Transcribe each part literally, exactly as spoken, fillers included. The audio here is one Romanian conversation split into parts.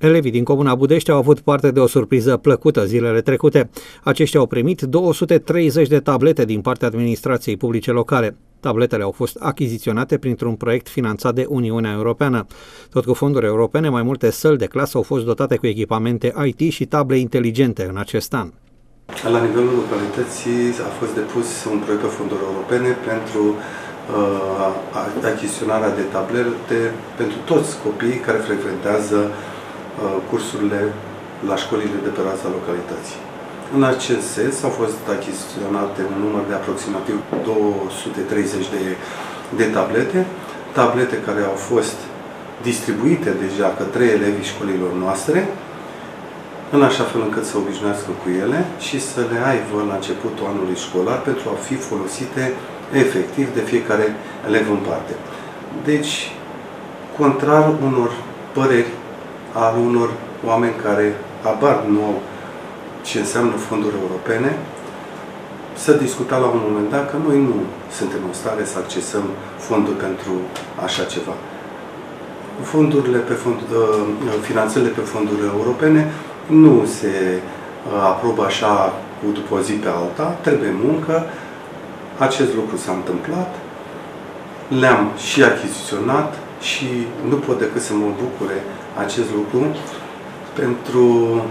Elevii din Comuna Budești au avut parte de o surpriză plăcută zilele trecute. Aceștia au primit două sute treizeci de tablete din partea administrației publice locale. Tabletele au fost achiziționate printr-un proiect finanțat de Uniunea Europeană. Tot cu fonduri europene, mai multe săli de clasă au fost dotate cu echipamente I T și table inteligente în acest an. La nivelul localității a fost depus un proiect pe fonduri europene pentru uh, achiziționarea de tablete pentru toți copiii care frecventează uh, cursurile la școlile de pe raza localității. În acest sens au fost achiziționate un număr de aproximativ două sute treizeci de, de tablete, tablete care au fost distribuite deja către elevii școlilor noastre, în așa fel încât să obișnuiască cu ele și să le aibă la începutul anului școlar pentru a fi folosite efectiv de fiecare elev în parte. Deci, contrar unor păreri al unor oameni care habar nu au ce înseamnă fonduri europene, să discuta la un moment dat că noi nu suntem în stare să accesăm fonduri pentru așa ceva. Fondurile pe fond, finanțările pe fonduri europene nu se aprobă așa cu după o zi pe alta, trebuie muncă. Acest lucru s-a întâmplat, le-am și achiziționat și nu pot decât să mă bucure acest lucru pentru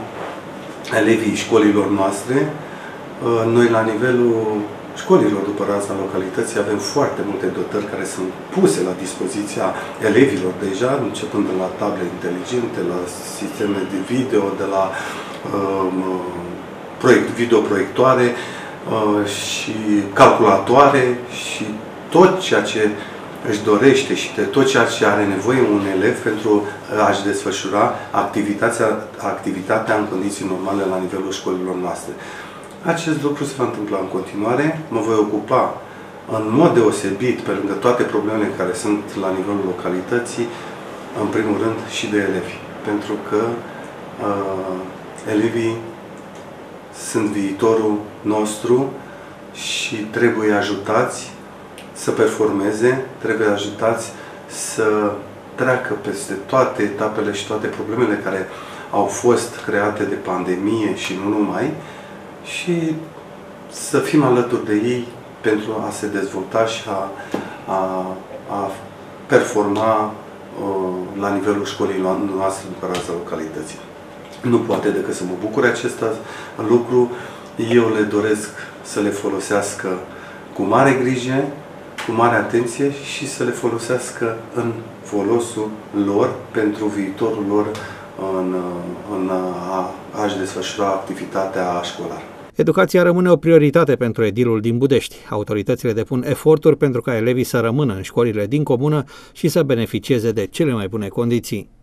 elevii școlilor noastre. Noi, la nivelul școlilor după raza localității, avem foarte multe dotări care sunt puse la dispoziția elevilor deja, începând de la table inteligente, la sisteme de video, de la uh, proiect, videoproiectoare uh, și calculatoare și tot ceea ce își dorește și de tot ceea ce are nevoie un elev pentru a-și desfășura activitatea, activitatea în condiții normale la nivelul școlilor noastre. Acest lucru se va întâmpla în continuare. Mă voi ocupa în mod deosebit, pe lângă toate problemele care sunt la nivelul localității, în primul rând și de elevi. Pentru că uh, elevii sunt viitorul nostru și trebuie ajutați să performeze, trebuie ajutați să treacă peste toate etapele și toate problemele care au fost create de pandemie și nu numai, și să fim alături de ei pentru a se dezvolta și a, a, a performa uh, la nivelul școlii noastre după raza localității. Nu poate decât să mă bucure acest lucru. Eu le doresc să le folosească cu mare grijă, cu mare atenție și să le folosească în folosul lor, pentru viitorul lor, în, în a, a-și desfășura activitatea școlară. Educația rămâne o prioritate pentru edilul din Budești. Autoritățile depun eforturi pentru ca elevii să rămână în școlile din comună și să beneficieze de cele mai bune condiții.